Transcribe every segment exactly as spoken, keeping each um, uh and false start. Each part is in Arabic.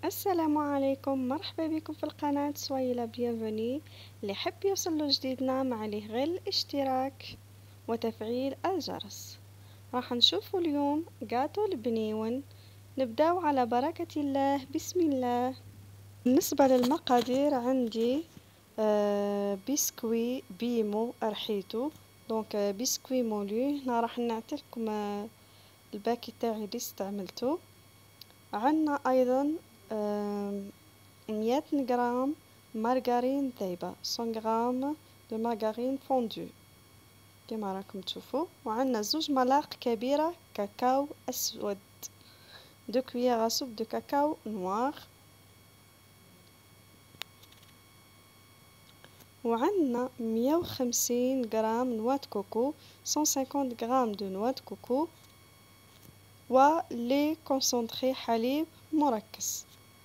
السلام عليكم، مرحبا بكم في القناة سويلة بيانفوني. اللي حب يوصل جديدنا ما عليه غير الاشتراك وتفعيل الجرس. راح نشوفوا اليوم جاتو البنيون. نبداو على بركة الله، بسم الله. بالنسبة للمقادير عندي آه بسكوي بيمو رحيتو، دونك آه بسكوي مولو. هنا راح نعطيكم آه الباكي تاعي اللي استعملته. عندنا ايضا آه مية غرام مارغرين ذايبة، مية غرام دو مارغرين فوندو كما راكم تشوفوا. وعندنا زوج ملاعق كبيرة كاكاو اسود، دو كويير سوب دو كاكاو نوار. وعندنا مية وخمسين غرام نواة كوكو، مية وخمسين غرام دو نواة كوكو، و لي كونسونطري حليب مركز.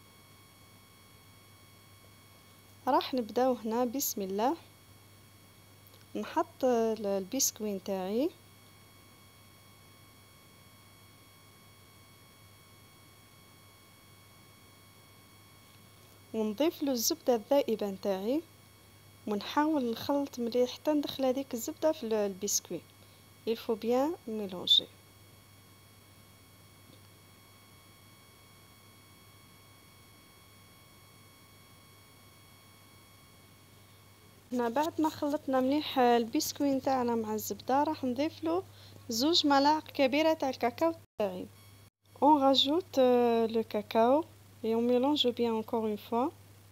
راح نبداو هنا، بسم الله. نحط البسكوي نتاعي ونضيف له الزبده الذائبه نتاعي، ونحاول نخلط مليح حتى ندخل هذيك الزبده في البسكوي. il faut bien mélanger. هنا بعد ما خلطنا مليح البسكوي نتاعنا مع الزبده، راح نضيف له زوج ملاعق كبيره تاع الكاكاو تاعي. on rajoute le cacao et on mélange bien encore une fois.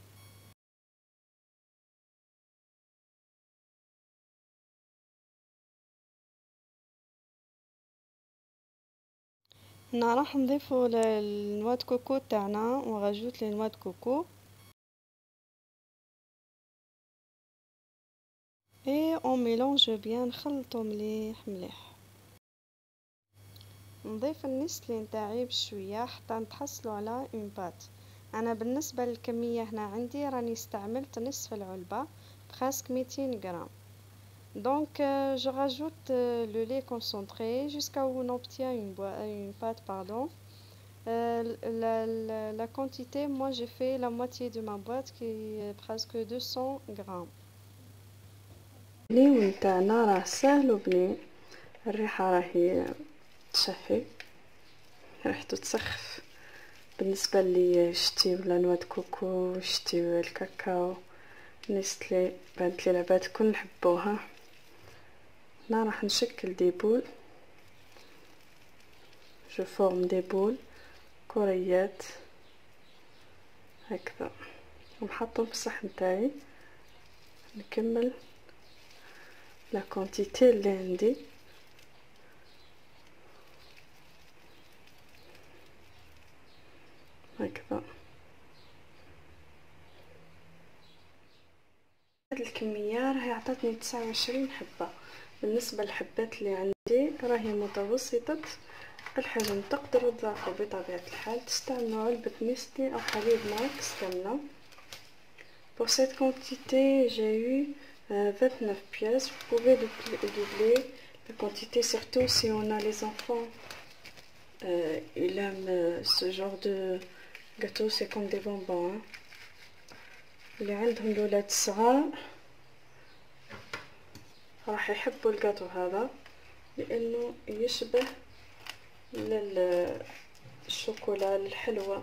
هنا راح نضيفو النواه كوكو تاعنا، on rajoute les noix de coco et on mélange bien، نخلطو مليح مليح. نضيف النسلي نتاعي بشويه حتى نتحصلوا على اون بات. انا بالنسبه للكميه هنا عندي راني استعملت نصف العلبه، presque ميتين غرام. donc euh, je rajoute euh, le lait concentré jusqu'à où on obtient une, une pâte pardon. euh, la, la, la quantité, moi j'ai fait la moitié de ma boîte qui est presque deux cents grammes. اللي نتاعنا راه ساهل وبنين، الريحه راهي تشهي، ريحته تسخف. بالنسبه لي شتي ولا نواه كوكو، شتي الكاكاو، نيستلي، بانت لي العباد كل نحبوها. هنا راح نشكل دي بول، جو فورم دي بول كريات هكذا، ونحطهم في الصحن تاعي. نكمل لا كونتيتي اللي عندي. هكذا هاد الكميه راهي عطاتني تسعة وعشرين حبه. بالنسبه للحبات اللي عندي راهي متوسطه الحجم، تقدروا تضاعفوا بطبيعه الحال، تستعملوا علبه نيستلي او حليب ماكس كامله. pour cette quantité j'ai eu euh, vingt-neuf pièces. vous pouvez doubler la quantité, surtout si on a les enfants. euh, ils aiment euh, ce genre de gâteau, c'est comme des bonbons hein. اللي عندهم الولاد صغار راح يحبوا الجاتو هذا، لانه يشبه للشوكولا الحلوة.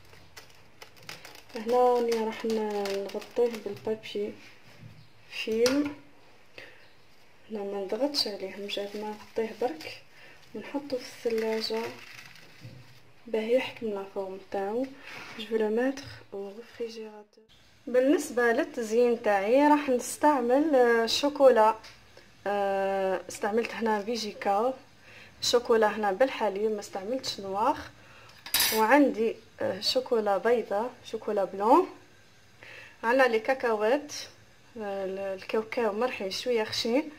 هنا راني راح نغطيه بالبابي فيلم، لا ما نضغطش عليه، مجرد ما نغطيه برك ونحطه في الثلاجة باه يحكم لا فورم تاعو. جو لو ماتر او ريفريجيراتور. بالنسبه للتزيين تاعي راح نستعمل شوكولا، استعملت هنا فيجيكا شوكولا هنا بالحليب، ما استعملتش نوار. وعندي شوكولا بيضة، شوكولا بلون. عندنا لي كاكاوات، الكاوكاو مرحي شويه خشين.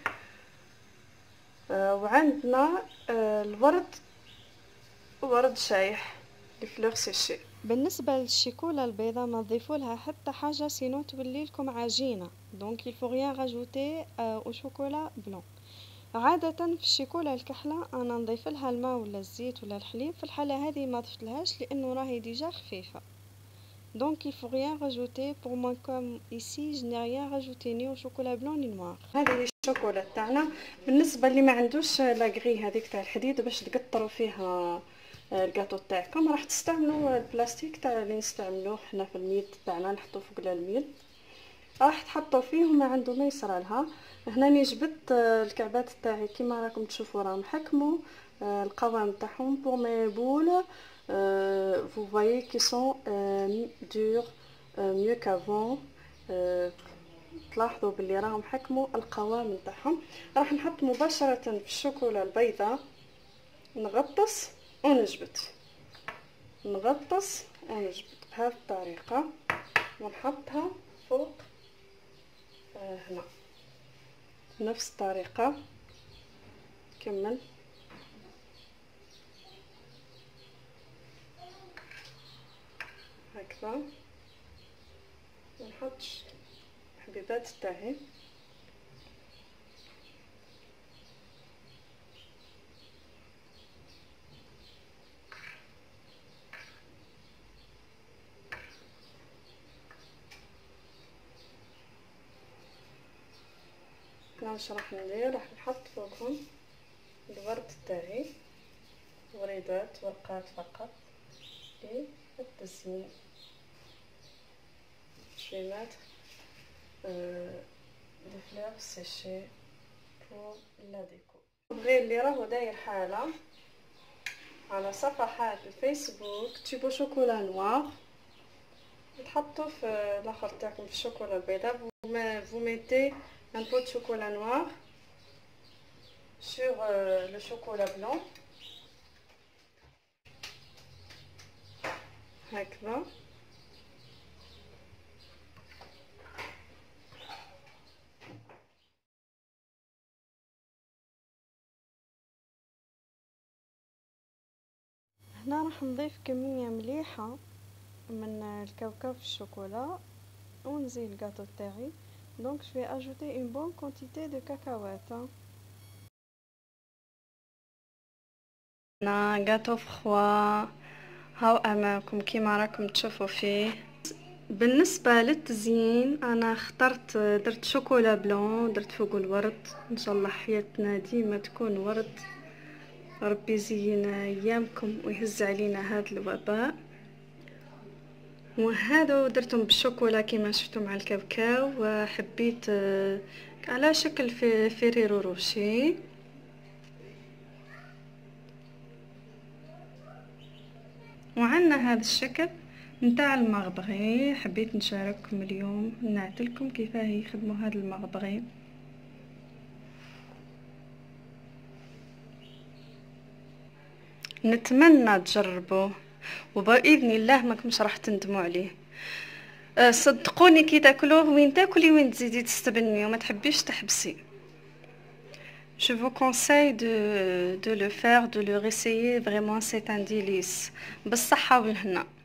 وعندنا الورد، ورد شايح، الفلور سيشي. بالنسبه للشيكولا البيضاء ما تضيفوا لها حتى حاجه سينو تولي لكم عجينه، دونك il faut rien rajouter au chocolat blanc. عاده في الشيكولا الكحله انا نضيف لها الماء ولا الزيت ولا الحليب، في الحاله هذه ما ضفتلهاش لانه راهي ديجا خفيفه. donc il faut rien rajouter. Pour moi comme ici je n'ai rien rajouté ni au chocolat blanc ni noir. هذه هي الشوكولا تاعنا. بالنسبه اللي ما عندوش لاغري هذيك تاع الحديد باش تقطروا فيها الكاطو تاعكم، راح تستعملوا البلاستيك تاع اللي نستعملوه حنا في الميد تاعنا، نحطوه فوق الميد، راح تحطوا فيه وما عنده ما يصرالها. هنا جبت الكعبات تاعي كيما راكم تشوفوا راهم حكموا القوام تاعهم pour mes boules. Euh, vous voyez qu'ils sont euh, durs euh, mieux qu'avant. euh, تلاحظوا باللي راهم حكموا القوام تاعهم. راح نحط مباشرة في الشوكولا البيضاء، نغطس ونجبت، نغطس ونجبت بهذه الطريقة، ونحطها فوق آه هنا بنفس الطريقة. كمل هكذا، ونحط الحبيبات تاعي. واش راح ندير؟ راح نحط فوقهم الورد تاعي، وريدات ورقات فقط للتزيين. je vais mettre euh, des fleurs séchées pour la déco. بغي اللي راهو داير حاله على صفحات الفيسبوك تجيبوا شوكولا نوار تحطوا في الاخر تاعكم في الشوكولا البيضاء. vous mettez un pot de chocolat noir sur euh, le chocolat blanc هكذا. هنا راح نضيف كمية مليحة من الكاوكاو في الشوكولا ونزيد الكاطو تاعي. donc je vais ajouter une bonne quantité de cacahuètes. هنا كاطو فخوا هاو امامكم كيما راكم تشوفوا فيه. بالنسبه للتزيين انا اخترت درت شوكولا بلون، درت فوق الورد. ان شاء الله حياتنا ديما تكون ورد، ربي يزين ايامكم ويهز علينا هذا الوباء. وهذا درتهم بالشوكولا كيما شفتوا مع الكاوكاو، وحبيت على شكل في فيريرو روشي. وعندنا هذا الشكل نتاع المغبغي، حبيت نشارككم اليوم نعتلكم كيفاه يخدموا هذا المغبغي. نتمنى تجربوه وباذن الله ما كنتش راح تندموا عليه. أه صدقوني كي تاكلوه وين تاكلي وين تزيدي تستبني وما تحبيش تحبسي. Je vous conseille de, de le faire, de le réessayer, vraiment c'est un délice. بالصحة والهنا.